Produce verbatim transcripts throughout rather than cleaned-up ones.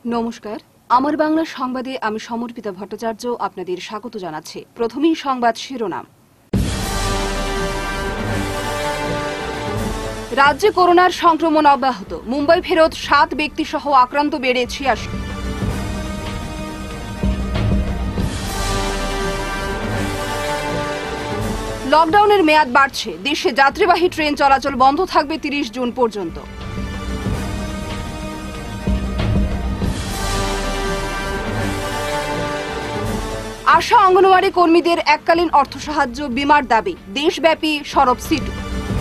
নমস্কার, আমার বাংলা সংবাদে আমি সমর্পিতা ভট্টাচার্য আপনাদের স্বাগত জানাচ্ছি। প্রথমেই সংবাদ শিরোনাম। রাজ্যে করোনার সংক্রমণ অব্যাহত, মুম্বাই ফেরত সাত ব্যক্তি সহ আক্রান্ত বেড়ে ছিয়াশি। লকডাউনের মেয়াদ বাড়ছে, দেশে যাত্রীবাহী ট্রেন চলাচল বন্ধ থাকবে তিরিশ জুন পর্যন্ত। আশা অঙ্গনওয়াড়ি কর্মীদের এককালীন অর্থ সাহায্য বিমার দাবি, দেশব্যাপী সরব সিটু।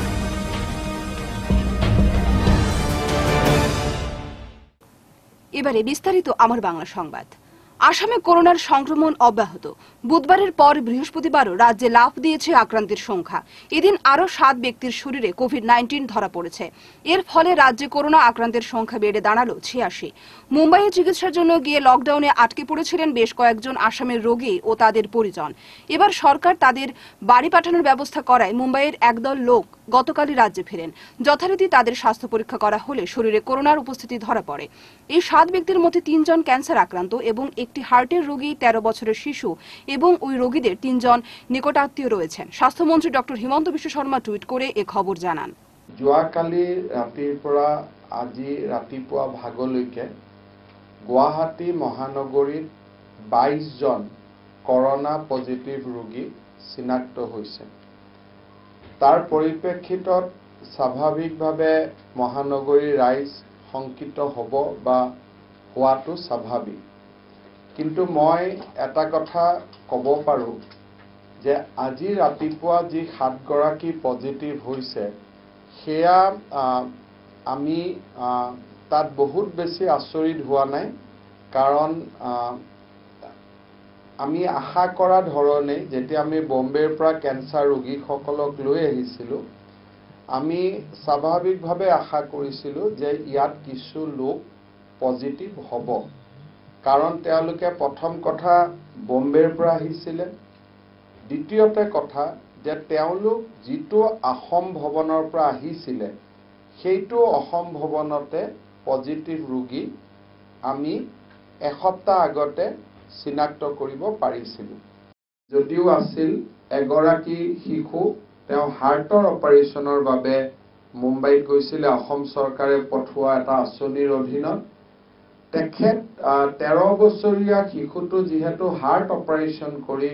এবারে বিস্তারিত আমার বাংলা সংবাদ। আসামে করোনার সংক্রমণ অব্যাহত, বুধবারের পর বৃহস্পতিবারও রাজ্যে লাফ দিয়েছে আক্রান্তের সংখ্যা। এদিন আরও সাত ব্যক্তির শরীরে কোভিড নাইন্টিন ধরা পড়েছে। এর ফলে রাজ্যে করোনা আক্রান্তের সংখ্যা বেড়ে দাঁড়ালো ছিয়াশি। মুম্বাইয়ে চিকিৎসার জন্য গিয়ে লকডাউনে আটকে পড়েছিলেন বেশ কয়েকজন আসামের রোগী ও তাদের পরিজন। এবার সরকার তাদের বাড়ি পাঠানোর ব্যবস্থা করায় মুম্বাইয়ের একদল লোক গতকালই রাজ্যে ফেরেন। যথারীতি তাদের স্বাস্থ্য পরীক্ষা করা হলে শরীরে করোনার উপস্থিতি ধরা পড়ে। এই সাত ব্যক্তির মধ্যে তিনজন ক্যান্সার আক্রান্ত এবং একটি হার্টের রোগী, তেরো বছরের শিশু এবং ওই রোগীদের তিনজন নিকটাত্মীয় রয়েছেন। স্বাস্থ্যমন্ত্রী ডক্টর হিমন্ত বিশ্ব শর্মা টুইট করে এ খবর জানান। যোৱাকালি ৰাতিৰ পৰা আজি ৰাতিপুৱা ভাগলৈকে গুৱাহাটী মহানগৰীত বাইশ জন করোনা পজিটিভ ৰোগী চিনাক্ত হৈছে। তাৰ পৰিপ্ৰেক্ষিতত স্বাভাৱিকভাৱে মহানগৰীৰ ৰাইজ শংকিত হ'ব বা হোৱাটো স্বাভাৱিক। কিন্তু মই এটা কথা ক'ব পাৰোঁ যে আজি ৰাতিপুৱা যি সাতগৰাকী পজিটিভ হৈছে সেয়া আমি তাত বহুত বেছি আচৰিত হোৱা নাই, কাৰণ আমি আশা কৰা ধৰণে যেতিয়া আমি বম্বেৰ পৰা কেঞ্চাৰ ৰোগীসকলক লৈ আহিছিলোঁ, আমি স্বাভাৱিকভাৱে আশা কৰিছিলোঁ যে ইয়াত কিছু লোক পজিটিভ হ'ব, কাৰণ তেওঁলোকে প্ৰথম কথা বম্বেৰ পৰা আহিছিলে, দ্বিতীয়তে কথা যে তেওঁলোক যিটো অসম ভৱনৰ পৰা আহিছিলে সেইটো অসম ভৱনতে পজিটিভ ৰোগী আমি এসপ্তাহ আগতে চিনাক্ত কৰিব পাৰিছিলোঁ। যদিও আছিল এগৰাকী শিশু, তেওঁ হাৰ্টৰ অপাৰেশ্যনৰ বাবে মুম্বাইত গৈছিলে অসম চৰকাৰে পঠোৱা এটা আঁচনিৰ অধীনত। তেখেত তেৰ বছৰীয়া শিশুটো যিহেতু হাৰ্ট অপাৰেশ্যন কৰি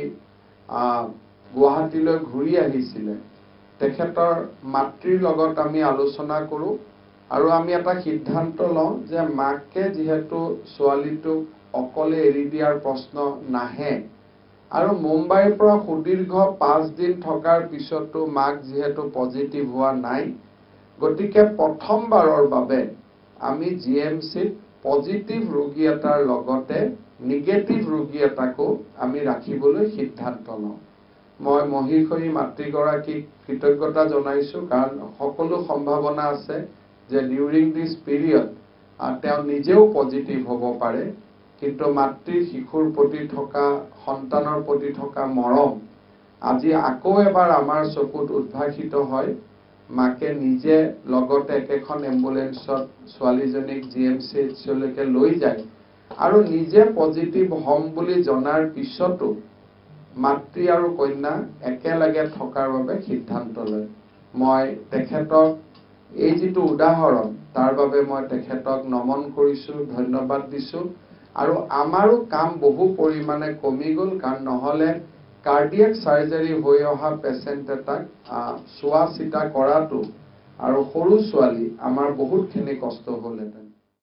গুৱাহাটীলৈ ঘূৰি আহিছিলে, তেখেতৰ মাতৃৰ লগত আমি আলোচনা কৰোঁ আৰু আমি এটা সিদ্ধান্ত লওঁ যে মাকে যিহেতু ছোৱালীটোক অকলে এৰি দিয়াৰ প্ৰশ্ন নাহে আৰু মুম্বাইৰ পৰা সুদীৰ্ঘ পাঁচ দিন থকাৰ পিছতো মাক যিহেতু পজিটিভ হোৱা নাই, গতিকে প্ৰথমবাৰৰ বাবে আমি জি এম চিত পজিটিভ ৰোগী এটাৰ লগতে নিগেটিভ ৰোগী এটাকো আমি ৰাখিবলৈ সিদ্ধান্ত লওঁ। মই মহিষৰী মাতৃগৰাকীক কৃতজ্ঞতা জনাইছোঁ, কাৰণ সকলো সম্ভাৱনা আছে যে ডিউৰিং দিছ পিৰিয়ড তেওঁ নিজেও পজিটিভ হ'ব পাৰে, কিন্তু মাতৃৰ শিশুৰ প্ৰতি থকা সন্তানৰ প্ৰতি থকা মৰম আজি আকৌ এবাৰ আমাৰ চকুত উদ্ভাসিত হয়। মাকে নিজে লগতে একেখন এম্বুলেন্সত ছোৱালীজনীক জি এম চি এইচলৈকে লৈ যায় আৰু নিজে পজিটিভ হ'ম বুলি জনাৰ পিছতো মাতৃ আৰু কন্যা একেলগে থকাৰ বাবে সিদ্ধান্ত লয়। মই তেখেতক এই যিটো উদাহৰণ তাৰ বাবে মই তেখেতক নমন কৰিছোঁ, ধন্যবাদ দিছোঁ। আৰু আমাৰো কাম বহু পৰিমাণে কমি গ'ল, কাৰণ নহ'লে কাৰ্ডিয়েক চাৰ্জাৰী হৈ অহা পেচেণ্ট এটাক চোৱা চিতা কৰাটো আৰু সৰু ছোৱালী আমাৰ বহুতখিনি কষ্ট হ'লহেঁতেন।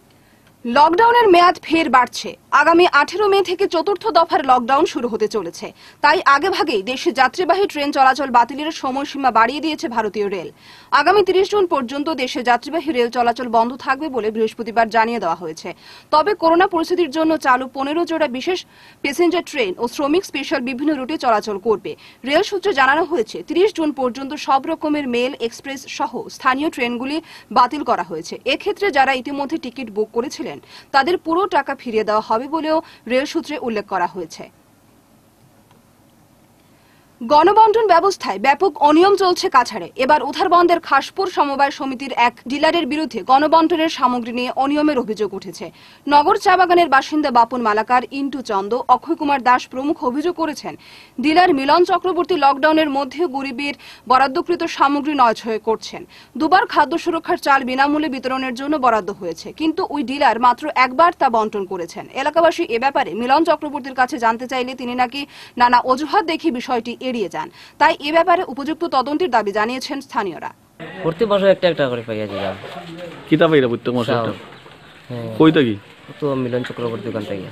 লকডাউনের মেয়াদ ফের বাড়ছে। আগামী আঠেরো মে থেকে চতুর্থ দফার লকডাউন শুরু হতে চলেছে। তাই আগেভাগেই দেশে যাত্রীবাহী ট্রেন চলাচল বাতিলের সময়সীমা বাড়িয়ে দিয়েছে ভারতীয় রেল। আগামী তিরিশ জুন পর্যন্ত দেশে যাত্রীবাহী রেল চলাচল বন্ধ থাকবে বলে বৃহস্পতিবার জানিয়ে দেওয়া হয়েছে। তবে করোনা পরিস্থিতির জন্য চালু পনেরো জোড়া বিশেষ প্যাসেঞ্জার ট্রেন ও শ্রমিক স্পেশাল বিভিন্ন রুটে চলাচল করবে। রেল সূত্রে জানানো হয়েছে তিরিশ জুন পর্যন্ত সব রকমের মেল, এক্সপ্রেস সহ স্থানীয় ট্রেনগুলি বাতিল করা হয়েছে। এক্ষেত্রে যারা ইতিমধ্যে টিকিট বুক করেছিলেন তাদের পুরো টাকা ফিরিয়ে দেওয়া হবে বলেও রেল সূত্রে উল্লেখ করা হয়েছে। গণবন্টন ব্যবস্থায় ব্যাপক অনিয়ম চলছে কাছাড়ে। এবার উধারবন্দের খাসপুর সমবায় সমিতির এক ডিলারের বিরুদ্ধে গণবন্টনের সামগ্রী নিয়ে অনিয়মের অভিযোগ উঠেছে। নগর চা বাগানের বাসিন্দা বাপন মালাকার, ইন্টু চন্দ, অক্ষয় কুমার দাস প্রমুখ অভিযোগ করেছেন, ডিলার মিলন চক্রবর্তী লকডাউনের মধ্যে গরিবের বরাদ্দকৃত সামগ্রী নয়ছয় করছেন। দুবার খাদ্য সুরক্ষার চাল বিনামূল্যে বিতরণের জন্য বরাদ্দ হয়েছে, কিন্তু ওই ডিলার মাত্র একবার তা বন্টন করেছেন। এলাকাবাসী এ ব্যাপারে মিলন চক্রবর্তীর কাছে জানতে চাইলে তিনি নাকি নানা অজুহাত দেখে বিষয়টি এড়িয়ে যান। তাই এ ব্যাপারে উপযুক্ত তদন্তের দাবি জানিয়েছেন স্থানীয়রা। প্রতি বছর একটা একটা করে পাইয়া যায়। কিতা পাইরা প্রত্যেক মাসে একটা? হ্যাঁ। কইতা কি? তো মিলন চক্রবর্তী দোকান থেকে।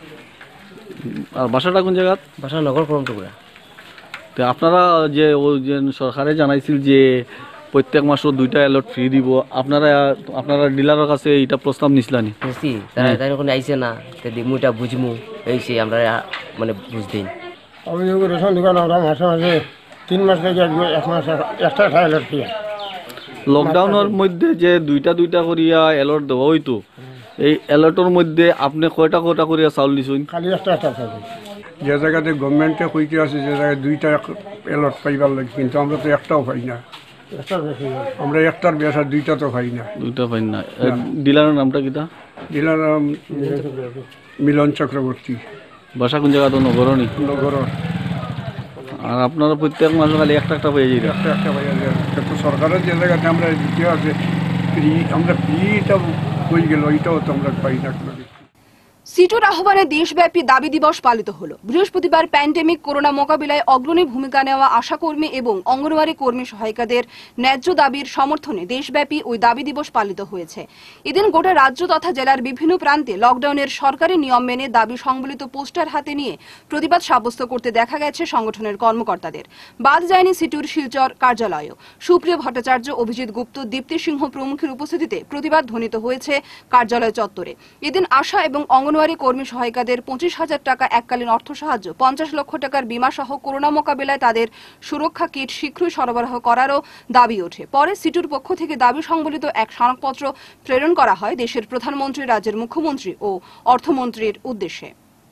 আর বাসাটা কোন জায়গা? বাসা নগর করমটুকুরা। তো আপনারা যে ও যে সরকারে জানাইছিল যে প্রত্যেক মাসে দুইটা অ্যালার্ট ফ্রি দিব, আপনারা আপনারা ডিলারের কাছে এটা প্রস্তাব নিছিলানি? বুঝছি, তারা তাই কোনো আইছে না, তো দিমু এটা বুঝমু, এই সে আমরা মানে বুঝ দিন। অভিযোগ রেশন দোকান আমরা মাসে মাসে তিন মাস থেকে এক মাস একটা অ্যালার্ট দিয়ে। লকডাউনের মধ্যে যে দুইটা দুইটা করিয়া অ্যালার্ট দেওয়া হইতো, এই অ্যালার্টের মধ্যে আপনি কয়টা কয়টা করিয়া চাউল দিছেন? খালি একটা একটা চাউল। যে জায়গাতে গভর্নমেন্টে কইতে আছে যে জায়গায় দুইটা অ্যালার্ট পাইবার লাগে, কিন্তু আমরা তো একটাও পাই না। আমরা একটার বেশ আর দুইটা তো পাই না। দুইটা পাই না। ডিলারের নামটা কিটা? ডিলার মিলন চক্রবর্তী। বাসা কোন জায়গা? তো নগরনি। নগর। আর আপনারা প্রত্যেক মাসে খালি একটা একটা পেয়ে যাই? একটা একটা পাইয়া যায়, কিন্তু সরকারের যে জায়গাতে আমরা দিতে আছে ফ্রি, আমরা ফ্রিটা হয়ে গেল, ওইটাও তো আমরা পাই না। সিটুর আহ্বানে দেশব্যাপী দাবি দিবস পালিত হলো। বৃহস্পতিবার প্যান্ডেমিক করোনা মোকাবিলায় অগ্রণী ভূমিকা নেওয়া আশাকর্মী এবং অঙ্গনওয়াড়ি কর্মী সহায়িকাদের ন্যায্য দাবির সমর্থনে দেশব্যাপী ওই দাবি দিবস পালিত হয়েছে। এদিন গোটা রাজ্য তথা জেলার বিভিন্ন প্রান্তে লকডাউনের সরকারি নিয়ম মেনে দাবি সংবলিত পোস্টার হাতে নিয়ে প্রতিবাদ সাব্যস্ত করতে দেখা গেছে সংগঠনের কর্মকর্তাদের। বাদ যায়নি সিটুর শিলচর কার্যালয়ও। সুপ্রিয় ভট্টাচার্য, অভিজিৎ গুপ্ত, দীপ্তি সিংহ প্রমুখের উপস্থিতিতে প্রতিবাদ ধ্বনিত হয়েছে কার্যালয় চত্বরে। এদিন আশা এবং অঙ্গনওয়াড়ি কর্মী সহায়িকাদের পঁচিশ হাজার টাকা এককালীন অর্থ সাহায্য, পঞ্চাশ লক্ষ টাকার বিমা সহ করোনা মোকাবিলায় তাদের সুরক্ষা কিট শীঘ্রই সরবরাহ করারও দাবি ওঠে। পরে সিটুর পক্ষ থেকে দাবি সংবলিত এক স্মারকপত্র প্রেরণ করা হয় দেশের প্রধানমন্ত্রী, রাজ্যের মুখ্যমন্ত্রী ও অর্থমন্ত্রীর উদ্দেশ্যে।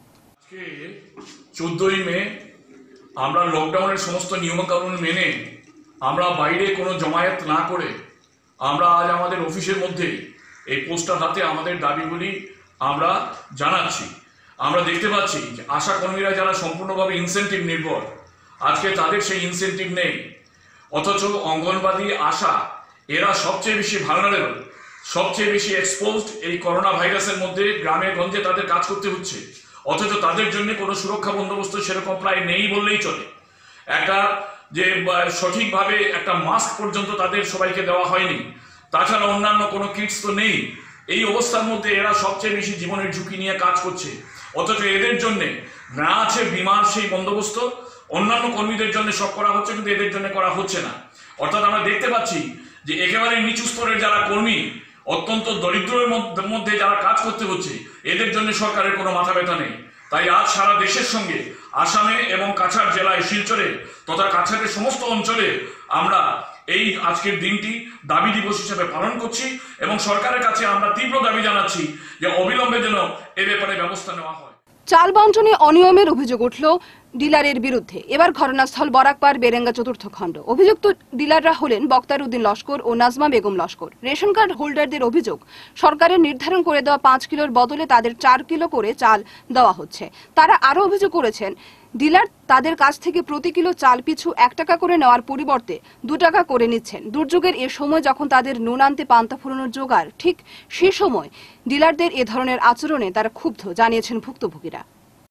চোদ্দই মে আমরা লকডাউনের সমস্ত নিয়মকানুন মেনে আমরা বাইরে কোনো জমায়েত না করে আমরা আজ আমাদের অফিসের মধ্যে এই পোস্টার হাতে আমাদের দাবিগুলি আমরা জানাচ্ছি। আমরা দেখতে পাচ্ছি যে আশা কর্মীরা যারা সম্পূর্ণভাবে ইনসেন্টিভ নির্ভর, আজকে তাদের সেই ইনসেন্টিভ নেই, অথচ অঙ্গনবাদী আশা এরা সবচেয়ে বেশি ভালনারেবল, সবচেয়ে বেশি এক্সপোজড এই করোনা ভাইরাসের মধ্যে। গ্রামে গঞ্জে তাদের কাজ করতে হচ্ছে, অথচ তাদের জন্য কোনো সুরক্ষা বন্দোবস্ত সেরকম প্রায় নেই বললেই চলে। একটা যে সঠিকভাবে একটা মাস্ক পর্যন্ত তাদের সবাইকে দেওয়া হয়নি, তাছাড়া অন্যান্য কোনো কিটস তো নেই। এই অবস্থার মধ্যে এরা সবচেয়ে বেশি জীবনের ঝুঁকি নিয়ে কাজ করছে, অথচ এদের জন্য না আছে বিমার সেই বন্দোবস্ত। অন্যান্য কর্মীদের জন্য সব করা হচ্ছে, কিন্তু এদের জন্য করা হচ্ছে না। অর্থাৎ আমরা দেখতে পাচ্ছি যে একেবারে নিচু স্তরের যারা কর্মী, অত্যন্ত দরিদ্রের মধ্যে যারা কাজ করতে হচ্ছে, এদের জন্য সরকারের কোনো মাথা ব্যথা নেই। তাই আজ সারা দেশের সঙ্গে আসামে এবং কাছাড় জেলায়, শিলচরে তথা কাছাড়ের সমস্ত অঞ্চলে আমরা এই আজকের দিনটি দাবি দিবস হিসেবে পালন করছি এবং সরকারের কাছে আমরা তীব্র দাবি জানাচ্ছি যে অবিলম্বে যেন এ ব্যাপারে ব্যবস্থা নেওয়া হয়। চাল বন্টনে অনিয়মের অভিযোগ উঠল ডিলারের বিরুদ্ধে। এবার ঘটনাস্থল বরাকপার বেরেঙ্গা চতুর্থ খণ্ড। অভিযুক্ত ডিলাররা হলেন বক্তার উদ্দিন লস্কর ও নাজমা বেগম লস্কর। রেশন কার্ড হোল্ডারদের অভিযোগ, সরকারের নির্ধারণ করে দেওয়া পাঁচ কিলোর বদলে তাদের চার কিলো করে চাল দেওয়া হচ্ছে। তারা আরও অভিযোগ করেছেন, ডিলার তাদের কাছ থেকে প্রতি কিলো চাল পিছু এক টাকা করে নেওয়ার পরিবর্তে দু টাকা করে নিচ্ছেন। দুর্যোগের এ সময় যখন তাদের নুন আনতে পান্তা ফুরানোর জোগাড়, ঠিক সে সময় ডিলারদের এ ধরনের আচরণে তারা ক্ষুব্ধ, জানিয়েছেন ভুক্তভোগীরা।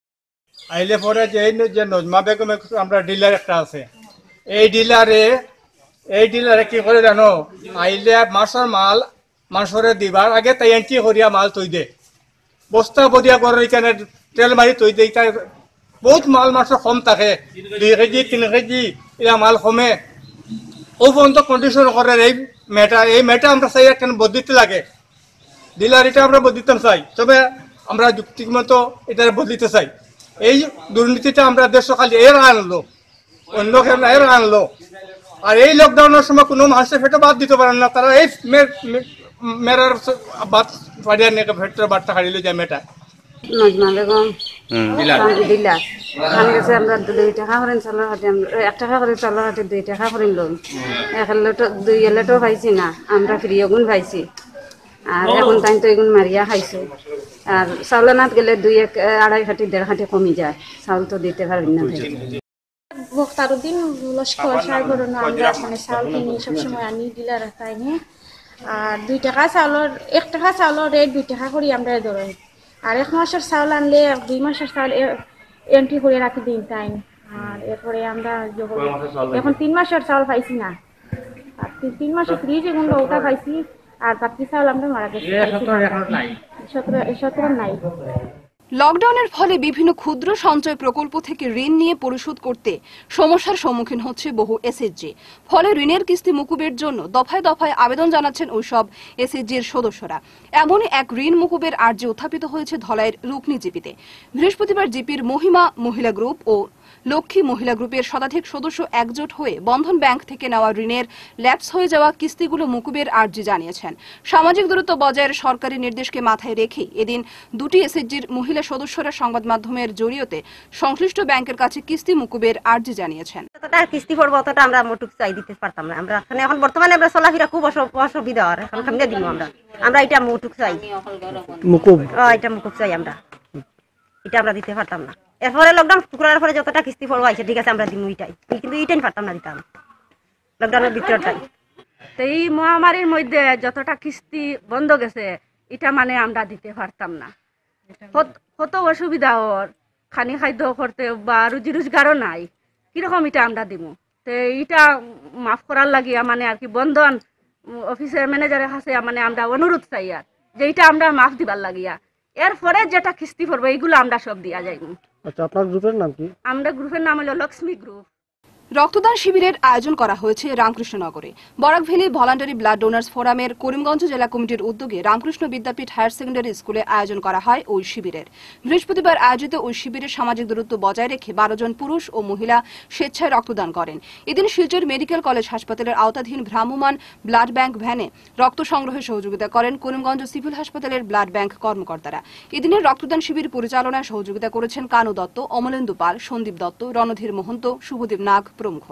আইলে পরে যে যে নজমা বেগম আমরা ডিলার একটা আছে, এই ডিলারে এই ডিলারে কি করে জানো, আইলে মাসের মাল মাসরে দিবার আগে তাই এন্ট্রি করিয়া মাল তৈ দে, বস্তা বদিয়া করে এখানে তেল মারি তৈ দে। তাই বহুত মাল মাসে কম থাকে, দুই কেজি তিন কেজি এরা মাল কমে। ও পর্যন্ত কন্ডিশন করে এই মেটা, এই মেটা আমরা চাই কেন বদলিতে লাগে, ডিলার এটা আমরা বদলিতাম চাই, তবে আমরা যুক্তি মতো এটা বদলিতে চাই। এই দুর্নীতিটা আমরা দেশ খালি এর আনলো, অন্য খেলা এর আনলো। আর এই লকডাউনের সময় কোনো মানুষের ফেটে বাদ দিতে পারেন না, তারা এই মেরার বাদ ফাড়িয়া নিয়ে ফেটের বাদটা হারিয়ে যায় মেটা। নজমা বেগম দিলা ধান গেছে আমরা দুই টাকা করেন চালের হাটে এক টাকা করে চালের হাটে দুই টাকা করেন লোন এক এলেটো দুই এলেটো পাইছি না আমরা ফ্রি গুণ পাইছি আর এখন টাইম তো এগুন মারিয়া খাইছে আর চাউলের নাত গেলে দুই এক আড়াই খাটি দেড় খাটি কমি যায় চাউল তো দিতে পারবেন না বক্তারুদ্দিন লস্কর সারবরণ আমরা মানে চাউল কিনি সবসময় আনি ডিলার তাইনি আর দুই টাকা চাউলের এক টাকা চাউলের রেট দুই টাকা করে আমরা ধরেন আর এক মাসের চাউল আনলে দুই মাসের চাউল এন্ট্রি করে রাখি দিন তাই আর এরপরে আমরা এখন তিন মাসের চাউল পাইছি না আর তিন মাসের ফ্রিজ এখন ওটা পাইছি আর বাকি চাউল আমরা মারা গেছি সতেরো সতেরো নাই। লকডাউনের ফলে বিভিন্ন ক্ষুদ্র সঞ্চয় প্রকল্প থেকে ঋণ নিয়ে পরিশোধ করতে সমস্যার সম্মুখীন হচ্ছে বহু এসএইচজি। ফলে ঋণের কিস্তি মুকুবের জন্য দফায় দফায় আবেদন জানাচ্ছেন ওইসব এসএইচজির সদস্যরা। এমনই এক ঋণ মুকুবের আর্জি উত্থাপিত হয়েছে ধলাইয়ের রুকনি জিপিতে। বৃহস্পতিবার জিপির মহিমা মহিলা গ্রুপ ও লক্ষ্মী মহিলা গ্রুপের শতাধিক সদস্য একজোট হয়ে বন্ধন ব্যাংক থেকে নেওয়া ঋণের ল্যাপস হয়ে যাওয়া কিস্তিগুলো মুকুবের আর্জি জানিয়েছেন। সামাজিক দূরত্ব বজায়ের সরকারি নির্দেশকে মাথায় রেখেই এদিন দুটি এসএইচজির মহিলা সদস্যরা সংবাদ মাধ্যমের জড়িয়তে সংশ্লিষ্ট ব্যাংকের কাছে কিস্তি মুকুবের আর্জি জানিয়েছেন। কিস্তি পড়বো অতটা আমরা মোটুক চাই দিতে পারতাম না আমরা এখন বর্তমানে আমরা চলাফেরা খুব অসুবিধা হয় এখন সামনে দিব আমরা আমরা এটা মোটুক চাই মুকুব এটা মুকুব চাই আমরা এটা আমরা দিতে পারতাম না। এরপরে লকডাউন করার পরে যতটা কিস্তি পড়বো আছে ঠিক আছে আমরা দিব এটাই কিন্তু এইটাই পারতাম না দিতাম লকডাউনের ভিতরটাই। তো এই মহামারীর মধ্যে যতটা কিস্তি বন্ধ গেছে এটা মানে আমরা দিতে পারতাম না কত অসুবিধা ওর খানি খাদ্য করতে বা রুজি রোজগারও নাই কিরকম এটা আমরা দিব তো এইটা মাফ করার লাগিয়া মানে আর কি বন্ধন অফিসের ম্যানেজারের কাছে মানে আমরা অনুরোধ চাই আর যে এটা আমরা মাফ দিবার লাগিয়া এরপরে যেটা কিস্তি পড়বে এইগুলো আমরা সব দিয়া যাইব। আচ্ছা আপনার গ্রুপের নাম কি? আমরা গ্রুপের নাম হলো লক্ষ্মী গ্রুপ। রক্তদান শিবিরের আয়োজন করা হয়েছে রামকৃষ্ণনগরে। Barak valley voluntary blood donors ফোরামের করিমগঞ্জ জেলা কমিটির উদ্যোগে রামকৃষ্ণ বিদ্যাপীঠ হায়ার সেকেন্ডারি স্কুলে আয়োজন করা হয় ওই শিবিরের। বৃহস্পতিবার আয়োজিত ওই শিবিরে সামাজিক দূরত্ব বজায় রেখে বারো জন পুরুষ ও মহিলা স্বেচ্ছায় রক্তদান করেন। এদিন শিলচর মেডিকেল কলেজ হাসপাতালের আওতাধীন ভ্রাম্যমাণ ব্লাড ব্যাংক ভ্যানে রক্ত সংগ্রহে সহযোগিতা করেন করিমগঞ্জ সিভিল হাসপাতালের ব্লাড ব্যাংক কর্মকর্তারা। এদিনের রক্তদান শিবির পরিচালনায় সহযোগিতা করেছেন কানু দত্ত, অমলেন্দু পাল, সন্দীপ দত্ত, রণধীর মহন্ত, শুভদীপ নাগ প্রমুখ।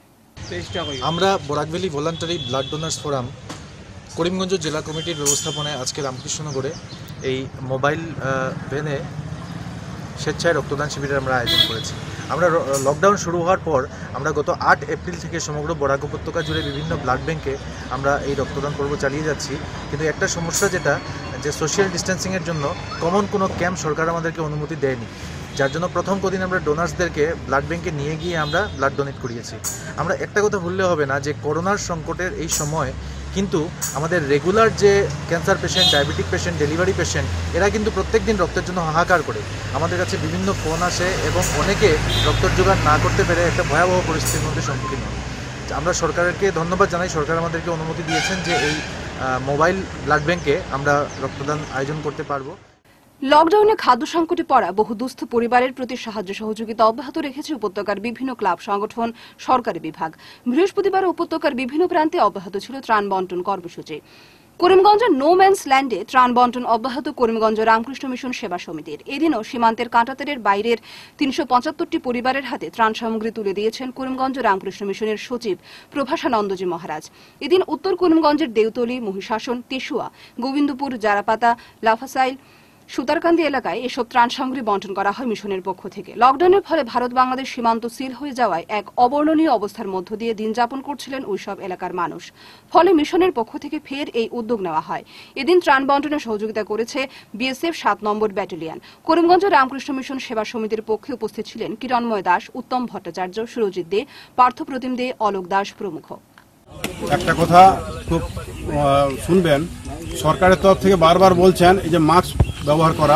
আমরা Barak valley voluntary blood donors forum Karimganj জেলা কমিটির ব্যবস্থাপনায় আজকে রামকৃষ্ণনগরে এই মোবাইল ভ্যানে স্বেচ্ছায় রক্তদান শিবিরের আমরা আয়োজন করেছি। আমরা লকডাউন শুরু হওয়ার পর আমরা গত আট এপ্রিল থেকে সমগ্র বরাক উপত্যকা জুড়ে বিভিন্ন ব্লাড ব্যাংকে আমরা এই রক্তদান পর্ব চালিয়ে যাচ্ছি, কিন্তু একটা সমস্যা যেটা যে সোশ্যাল ডিস্টেন্সিংয়ের জন্য কমন কোনো ক্যাম্প সরকার আমাদেরকে অনুমতি দেয়নি, যার জন্য প্রথম কদিন আমরা ডোনার্সদেরকে ব্লাড ব্যাংকে নিয়ে গিয়ে আমরা ব্লাড ডোনেট করিয়েছি। আমরা একটা কথা ভুললে হবে না যে করোনার সংকটের এই সময় কিন্তু আমাদের রেগুলার যে cancer patient, diabetic patient, delivery patient এরা কিন্তু প্রত্যেক দিন রক্তের জন্য হাহাকার করে। আমাদের কাছে বিভিন্ন ফোন আসে এবং অনেকে রক্তের জোগাড় না করতে পেরে একটা ভয়াবহ পরিস্থিতির মধ্যে সম্মুখীন হয়। আমরা সরকারকে ধন্যবাদ জানাই, সরকার আমাদেরকে অনুমতি দিয়েছেন যে এই মোবাইল ব্লাড ব্যাংকে আমরা রক্তদান আয়োজন করতে পারবো। লকডাউনে খাদ্য সংকটে পড়া বহু দুস্থ পরিবারের প্রতি সাহায্য সহযোগিতা অব্যাহত রেখেছে উপত্যকার বিভিন্ন ক্লাব সংগঠন, সরকারি বিভাগ। বৃহস্পতিবার উপত্যকার বিভিন্ন প্রান্তে অব্যাহত ছিল ত্রাণ বন্টন কর্মসূচি। করিমগঞ্জের নো ম্যানস ল্যান্ডে ত্রাণ বন্টন অব্যাহত করিমগঞ্জ রামকৃষ্ণ মিশন সেবা সমিতির। এদিনও সীমান্তের কাঁটাতারের বাইরের তিনশো পঁচাত্তরটি পরিবারের হাতে ত্রাণ সামগ্রী তুলে দিয়েছেন করিমগঞ্জ রামকৃষ্ণ মিশনের সচিব প্রভাসানন্দজি মহারাজ। এদিন উত্তর করিমগঞ্জের দেউতলি, মহিষাসন, তেসুয়া, গোবিন্দপুর, জারাপাতা, লাফাসাইল, সুতারকান্দি এলাকায় এসব ত্রাণ সামগ্রী বন্টন করা হয় মিশনের পক্ষ থেকে। লকডাউনের ফলে ভারত বাংলাদেশ সীমান্ত সিল হয়ে যাওয়ায় এক অবর্ণনীয় অবস্থার মধ্য দিয়ে দিন যাপন করছিলেন ওইসব এলাকার মানুষ। ফলে মিশনের পক্ষ থেকে ফের এই উদ্যোগ নেওয়া হয়। এদিন ত্রাণ বন্টনে সহযোগিতা করেছে বিএসএফ সাত নম্বর ব্যাটালিয়ন। করিমগঞ্জ রামকৃষ্ণ মিশন সেবা সমিতির পক্ষে উপস্থিত ছিলেন কিরণময় দাস, উত্তম ভট্টাচার্য, সুরজিৎ দে, পার্থপ্রতিম দে, অলোক দাস প্রমুখ। একটা কথা খুব শুনবেন, সরকারের তরফ থেকে বারবার বলছেন এই যে মাস্ক ব্যবহার করা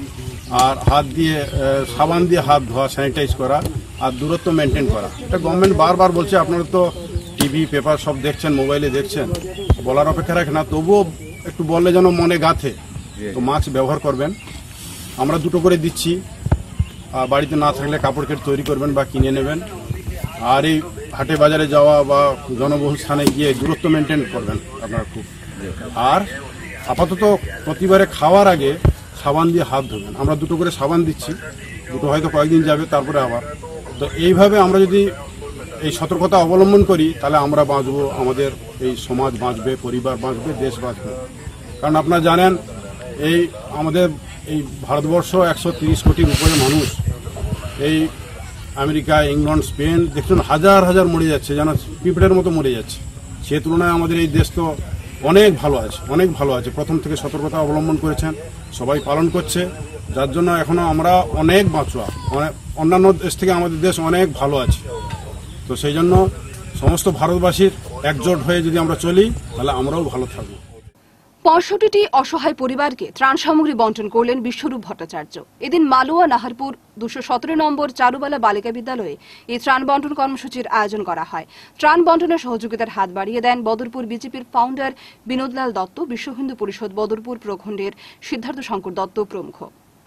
আর হাত দিয়ে সাবান দিয়ে হাত ধোয়া, স্যানিটাইজ করা আর দূরত্ব মেনটেন করা। এটা গভর্নমেন্ট বারবার বলছে, আপনারা তো টিভি পেপার সব দেখছেন, মোবাইলে দেখছেন, বলার অপেক্ষা রাখে না, তবুও একটু বললে যেন মনে গাঁথে। তো মাস্ক ব্যবহার করবেন। আমরা দুটো করে দিচ্ছি, বাড়িতে না থাকলে কাপড় কেটে তৈরি করবেন বা কিনে নেবেন। আর এই হাটে বাজারে যাওয়া বা জনবহুল স্থানে গিয়ে দূরত্ব মেনটেন করবেন আপনারা খুব। আর আপাতত প্রতিবারে খাওয়ার আগে সাবান দিয়ে হাত ধোবেন। আমরা দুটো করে সাবান দিচ্ছি, দুটো হয়তো কয়েকদিন যাবে, তারপরে আবার। তো এইভাবে আমরা যদি এই সতর্কতা অবলম্বন করি তাহলে আমরা বাঁচবো, আমাদের এই সমাজ বাঁচবে, পরিবার বাঁচবে, দেশ বাঁচবে। কারণ আপনারা জানেন এই আমাদের এই ভারতবর্ষ একশো তিরিশ কোটির উপরে মানুষ, এই আমেরিকা, ইংল্যান্ড, স্পেন দেখুন হাজার হাজার মরে যাচ্ছে, যেন পিঁপড়ের মতো মরে যাচ্ছে। সে তুলনায় আমাদের এই দেশ তো অনেক ভালো আছে, অনেক ভালো আছে। প্রথম থেকে সতর্কতা অবলম্বন করেছেন, সবাই পালন করছে, যার জন্য এখনো আমরা অনেক বাঁচোয়া, অনেক অন্যান্য দেশ থেকে আমাদের দেশ অনেক ভালো আছে। তো সেই জন্য সমস্ত ভারতবাসীর একজোট হয়ে যদি আমরা চলি তাহলে আমরাও ভালো থাকবো। পঁয়ষট্টিটি অসহায় পরিবারকে ত্রাণ সামগ্রী বন্টন করলেন বিশ্বরূপ ভট্টাচার্য। এদিন মালুয়া নাহারপুর দুশো সতেরো নম্বর চারুবালা বালিকা বিদ্যালয়ে এই ত্রাণ বন্টন কর্মসূচির আয়োজন করা হয়। ত্রাণ বন্টনের সহযোগিতার হাত বাড়িয়ে দেন বদরপুর বিজেপির ফাউন্ডার বিনোদলাল দত্ত, বিশ্ব হিন্দু পরিষদ বদরপুর প্রখণ্ডের সিদ্ধার্থ শঙ্কর দত্ত প্রমুখ।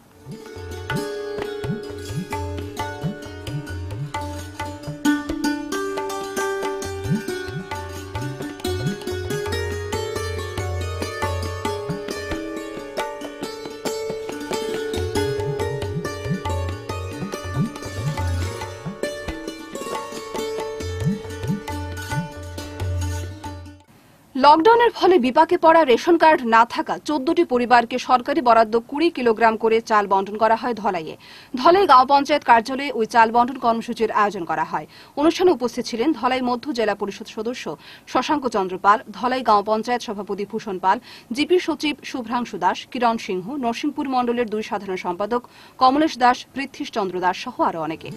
লকডাউনের ফলে বিপাকে পড়া রেশন কার্ড না থাকা চোদ্দটি পরিবারকে সরকারি বরাদ্দ কুড়ি কিলোগ্রাম করে চাল বন্টন করা হয় ধলাইয়ে। ধলাই গাঁও পঞ্চায়েত কার্যালয়ে ওই চাল বন্টন কর্মসূচির আয়োজন করা হয়। অনুষ্ঠানে উপস্থিত ছিলেন ধলাই মধ্য জেলা পরিষদ সদস্য শশাঙ্ক চন্দ্র পাল, ধলাই গাঁও পঞ্চায়েত সভাপতি ভূষণ পাল, জিপি সচিব শুভ্রাংশু দাস, কিরণ সিংহ, নরসিংপুর মণ্ডলের দুই সাধারণ সম্পাদক কমলেশ দাস, পৃথ্বীশ চন্দ্র দাস সহ আরো অনেকে।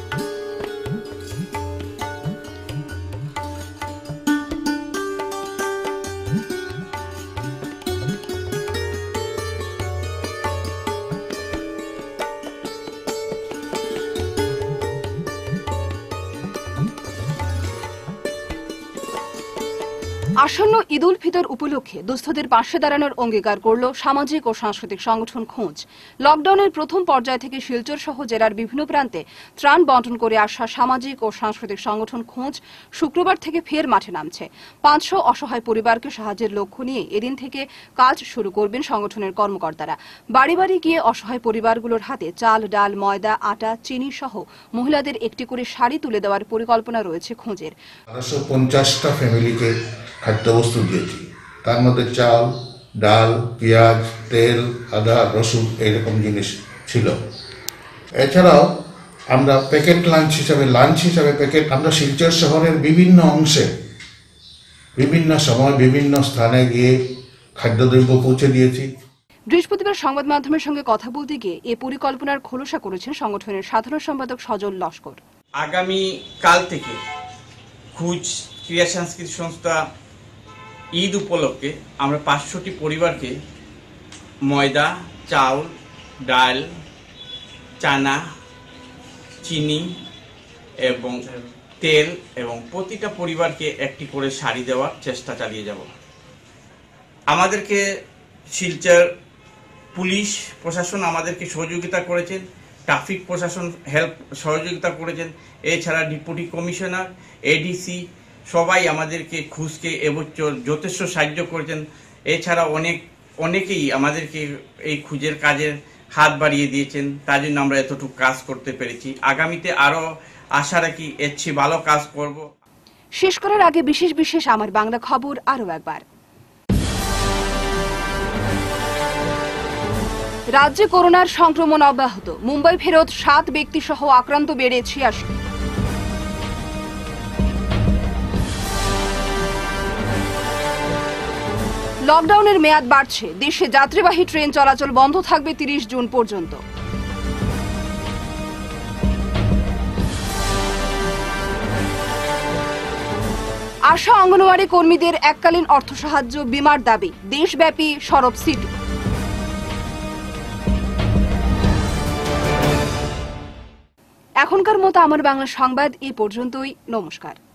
আসন্ন ঈদ উল ফিতর উপলক্ষে দুস্থদের পাশে দাঁড়ানোর অঙ্গীকার করল সামাজিক ও সাংস্কৃতিক সংগঠন খোঁজ। লকডাউনের প্রথম পর্যায় থেকে শিলচর সহ জেলার বিভিন্ন প্রান্তে ত্রাণ বন্টন করে আসা সামাজিক ও সাংস্কৃতিক সংগঠন খোঁজ শুক্রবার থেকে ফের মাঠে নামছে। পাঁচশো অসহায় পরিবারকে সাহায্যের লক্ষ্য নিয়ে এদিন থেকে কাজ শুরু করবেন সংগঠনের কর্মকর্তারা। বাড়ি বাড়ি গিয়ে অসহায় পরিবারগুলোর হাতে চাল, ডাল, ময়দা, আটা, চিনি সহ মহিলাদের একটি করে শাড়ি তুলে দেওয়ার পরিকল্পনা রয়েছে খোঁজের। আড়াইশো পঞ্চাশটা ফ্যামিলিকে খাদ্যবস্তু দিয়েছি, তার মধ্যে চাল, ডাল, পেঁয়াজ, তেল, আদা, রসুন এইরকম জিনিস ছিল। এছাড়াও আমরা প্যাকেট লাঞ্চ হিসাবে লাঞ্চ হিসাবে প্যাকেট আমরা শিলচর শহরের বিভিন্ন অংশে বিভিন্ন সময় বিভিন্ন স্থানে গিয়ে খাদ্যদ্রব্য পৌঁছে দিয়েছি। বৃহস্পতিবার সংবাদ মাধ্যমের সঙ্গে কথা বলতে গিয়ে এ পরিকল্পনার খোলসা করেছেন সংগঠনের সাধারণ সম্পাদক সজল লস্কর। আগামী কাল থেকে খুঁজ ক্রিয়া সাংস্কৃতিক সংস্থা ঈদ উপলক্ষে আমরা পাঁচশোটি পরিবারকে ময়দা, চাউল, ডাল, চানা, চিনি এবং তেল এবং প্রতিটা পরিবারকে একটি করে শাড়ি দেওয়ার চেষ্টা চালিয়ে যাব। আমাদেরকে শিলচর পুলিশ প্রশাসন আমাদেরকে সহযোগিতা করেছেন, ট্রাফিক প্রশাসন হেল্প সহযোগিতা করেছেন, এছাড়া ডেপুটি কমিশনার, এডিসি সবাই আমাদেরকে খুঁজকে এবছর যথেষ্ট সাহায্য করেছেন। এছাড়া অনেক অনেকেই আমাদেরকে এই খুঁজের কাজের হাত বাড়িয়ে দিয়েছেন, তার জন্য আমরা এতটুকু কাজ করতে পেরেছি। আগামীতে আরও আশা রাখি এর চেয়ে ভালো কাজ করব। শেষ করার আগে বিশেষ বিশেষ আমার বাংলা খবর আরও একবার। রাজ্যে করোনার সংক্রমণ অব্যাহত, মুম্বাই ফেরত সাত ব্যক্তি সহ আক্রান্ত বেড়ে ছিয়াশি। লকডাউনের মেয়াদ বাড়ছে, দেশে যাত্রীবাহী ট্রেন চলাচল বন্ধ থাকবে তিরিশ জুন পর্যন্ত। আশা অঙ্গনওয়াড়ি কর্মীদের এককালীন অর্থ সাহায্য বিমার দাবি, দেশব্যাপী সরব সিটু। এখনকার মতো আমার বাংলা সংবাদ এই পর্যন্তই। নমস্কার।